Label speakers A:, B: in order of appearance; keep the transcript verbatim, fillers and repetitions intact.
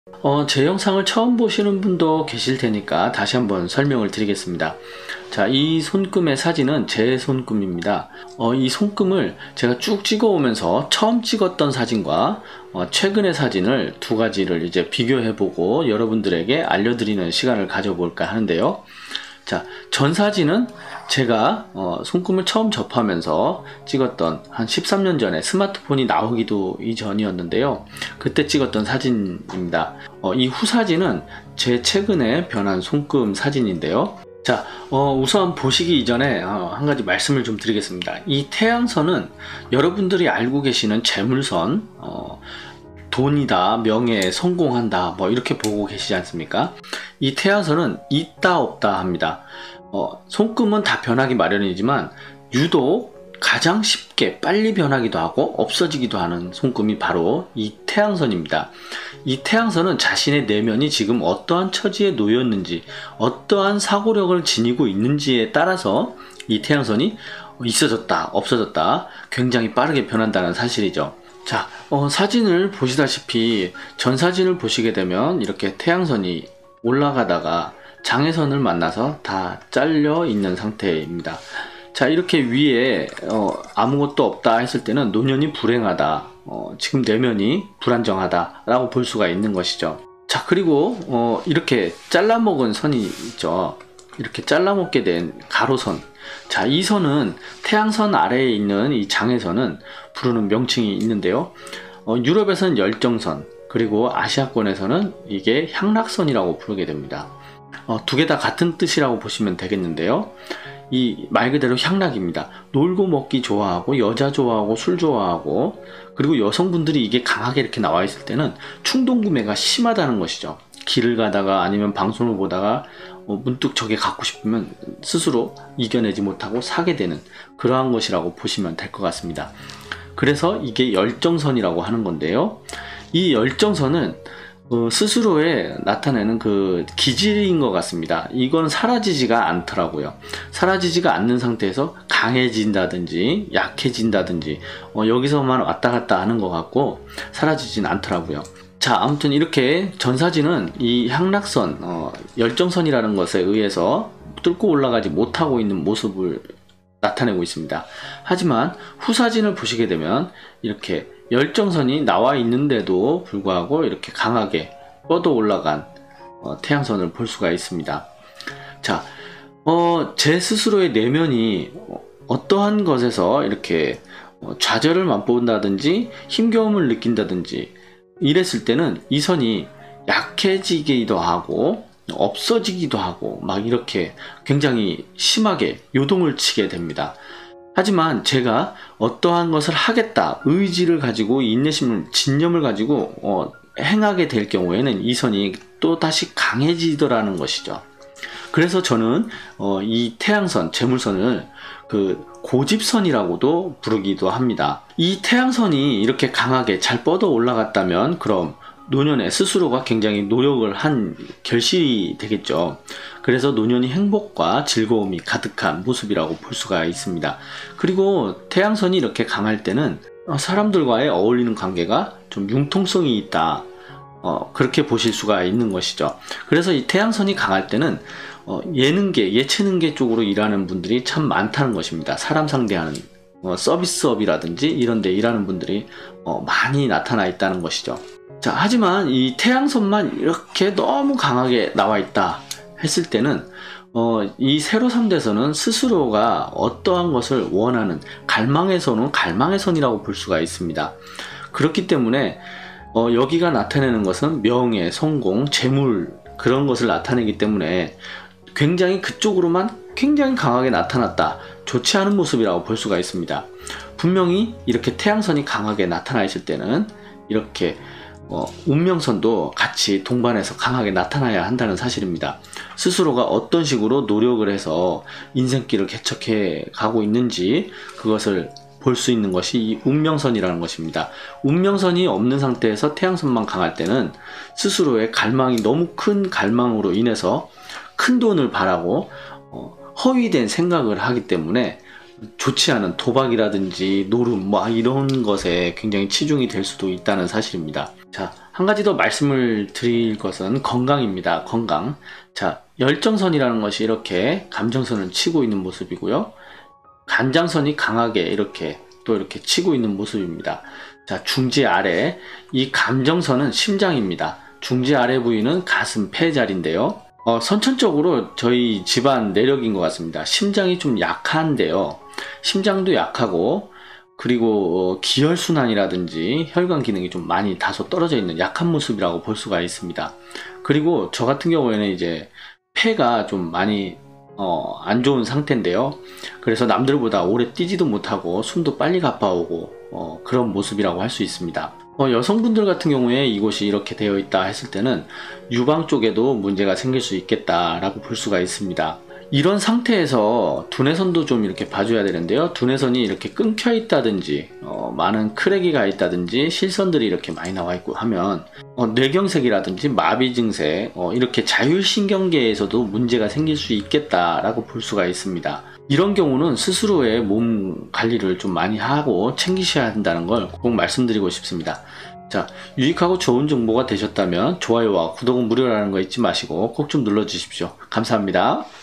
A: 어, 제 영상을 처음 보시는 분도 계실 테니까 다시 한번 설명을 드리겠습니다. 자, 이 손금의 사진은 제 손금입니다. 어, 이 손금을 제가 쭉 찍어 오면서 처음 찍었던 사진과 어, 최근의 사진을 두 가지를 이제 비교해 보고 여러분들에게 알려드리는 시간을 가져볼까 하는데요. 자, 전 사진은 제가 어, 손금을 처음 접하면서 찍었던 한 십삼 년 전에 스마트폰이 나오기도 이전이었는데요. 그때 찍었던 사진입니다. 어, 이 후 사진은 제 최근에 변한 손금 사진인데요. 자, 어, 우선 보시기 이전에 어, 한 가지 말씀을 좀 드리겠습니다. 이 태양선은 여러분들이 알고 계시는 재물선, 어, 돈이다, 명예, 성공한다, 뭐 이렇게 보고 계시지 않습니까? 이 태양선은 있다 없다 합니다. 어, 손금은 다 변하기 마련이지만 유독 가장 쉽게 빨리 변하기도 하고 없어지기도 하는 손금이 바로 이 태양선입니다. 이 태양선은 자신의 내면이 지금 어떠한 처지에 놓였는지, 어떠한 사고력을 지니고 있는지에 따라서 이 태양선이 있어졌다 없어졌다 굉장히 빠르게 변한다는 사실이죠. 자, 어, 사진을 보시다시피 전 사진을 보시게 되면 이렇게 태양선이 올라가다가 장애선을 만나서 다 잘려 있는 상태입니다. 자, 이렇게 위에 어, 아무것도 없다 했을 때는 노년이 불행하다, 어, 지금 내면이 불안정하다 라고 볼 수가 있는 것이죠. 자, 그리고 어, 이렇게 잘라먹은 선이 있죠. 이렇게 잘라먹게 된 가로선. 자, 이 선은 태양선 아래에 있는 이 장애선은 부르는 명칭이 있는데요. 어, 유럽에서는 열정선, 그리고 아시아권에서는 이게 향락선이라고 부르게 됩니다. 어, 두 개 다 같은 뜻이라고 보시면 되겠는데요. 이 말 그대로 향락입니다. 놀고 먹기 좋아하고 여자 좋아하고 술 좋아하고, 그리고 여성분들이 이게 강하게 이렇게 나와 있을 때는 충동 구매가 심하다는 것이죠. 길을 가다가 아니면 방송을 보다가 어, 문득 저게 갖고 싶으면 스스로 이겨내지 못하고 사게 되는 그러한 것이라고 보시면 될 것 같습니다. 그래서 이게 열정선이라고 하는 건데요. 이 열정선은 어, 스스로에 나타내는 그 기질인 것 같습니다. 이건 사라지지가 않더라고요. 사라지지가 않는 상태에서 강해진다든지 약해진다든지 어, 여기서만 왔다 갔다 하는 것 같고 사라지진 않더라고요. 자, 아무튼 이렇게 전 사진은 이 향락선, 어, 열정선이라는 것에 의해서 뚫고 올라가지 못하고 있는 모습을 나타내고 있습니다. 하지만 후 사진을 보시게 되면 이렇게 열정선이 나와 있는데도 불구하고 이렇게 강하게 뻗어 올라간 어, 태양선을 볼 수가 있습니다. 자, 어, 제 스스로의 내면이 어떠한 것에서 이렇게 어, 좌절을 맛본다든지 힘겨움을 느낀다든지 이랬을 때는 이 선이 약해지기도 하고 없어지기도 하고 막 이렇게 굉장히 심하게 요동을 치게 됩니다. 하지만 제가 어떠한 것을 하겠다 의지를 가지고 인내심을 진념을 가지고 어, 행하게 될 경우에는 이 선이 또 다시 강해지더라는 것이죠. 그래서 저는 어, 이 태양선, 재물선을 그 고집선이라고도 부르기도 합니다. 이 태양선이 이렇게 강하게 잘 뻗어 올라갔다면 그럼 노년에 스스로가 굉장히 노력을 한 결실이 되겠죠. 그래서 노년이 행복과 즐거움이 가득한 모습이라고 볼 수가 있습니다. 그리고 태양선이 이렇게 강할 때는 사람들과의 어울리는 관계가 좀 융통성이 있다, 어, 그렇게 보실 수가 있는 것이죠. 그래서 이 태양선이 강할 때는 어, 예능계, 예체능계 쪽으로 일하는 분들이 참 많다는 것입니다. 사람 상대하는 어, 서비스업이라든지 이런 데 일하는 분들이 어, 많이 나타나 있다는 것이죠. 자, 하지만 이 태양선만 이렇게 너무 강하게 나와 있다 했을 때는 어, 이 세로 삼 대선은 스스로가 어떠한 것을 원하는 갈망의 선은 갈망의 선이라고 볼 수가 있습니다. 그렇기 때문에 어, 여기가 나타내는 것은 명예, 성공, 재물 그런 것을 나타내기 때문에 굉장히 그쪽으로만 굉장히 강하게 나타났다, 좋지 않은 모습이라고 볼 수가 있습니다. 분명히 이렇게 태양선이 강하게 나타나 있을 때는 이렇게 어, 운명선도 같이 동반해서 강하게 나타나야 한다는 사실입니다. 스스로가 어떤 식으로 노력을 해서 인생길을 개척해 가고 있는지 그것을 볼 수 있는 것이 이 운명선이라는 것입니다. 운명선이 없는 상태에서 태양선만 강할 때는 스스로의 갈망이 너무 큰 갈망으로 인해서 큰 돈을 바라고 어, 허위된 생각을 하기 때문에 좋지 않은 도박이라든지 노름 뭐 이런 것에 굉장히 치중이 될 수도 있다는 사실입니다. 자, 한 가지 더 말씀을 드릴 것은 건강입니다. 건강. 자, 열정선이라는 것이 이렇게 감정선을 치고 있는 모습이고요. 간장선이 강하게 이렇게 또 이렇게 치고 있는 모습입니다. 자, 중지 아래 이 감정선은 심장입니다. 중지 아래 부위는 가슴, 폐 자리인데요. 어, 선천적으로 저희 집안 내력인 것 같습니다. 심장이 좀 약한데요. 심장도 약하고 그리고 어, 기혈순환이라든지 혈관 기능이 좀 많이 다소 떨어져 있는 약한 모습이라고 볼 수가 있습니다. 그리고 저 같은 경우에는 이제 폐가 좀 많이 어, 안 좋은 상태인데요. 그래서 남들보다 오래 뛰지도 못하고 숨도 빨리 가빠오고 어, 그런 모습이라고 할 수 있습니다. 어, 여성분들 같은 경우에 이곳이 이렇게 되어 있다 했을 때는 유방 쪽에도 문제가 생길 수 있겠다라고 볼 수가 있습니다. 이런 상태에서 두뇌선도 좀 이렇게 봐줘야 되는데요. 두뇌선이 이렇게 끊겨 있다든지 어, 많은 크랙이가 있다든지 실선들이 이렇게 많이 나와 있고 하면 어, 뇌경색이라든지 마비 증세 어, 이렇게 자율신경계에서도 문제가 생길 수 있겠다라고 볼 수가 있습니다. 이런 경우는 스스로의 몸 관리를 좀 많이 하고 챙기셔야 한다는 걸 꼭 말씀드리고 싶습니다. 자, 유익하고 좋은 정보가 되셨다면 좋아요와 구독은 무료라는 거 잊지 마시고 꼭 좀 눌러주십시오. 감사합니다.